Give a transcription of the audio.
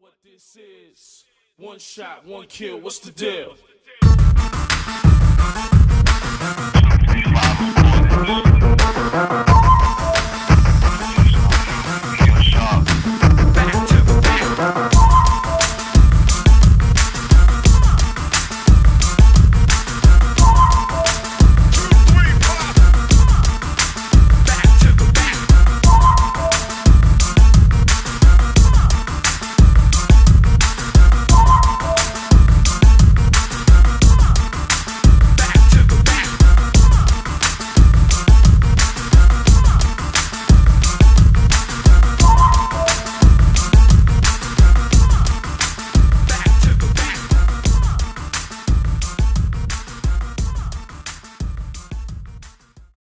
What this is, one shot, one kill, what's the deal? Live recording.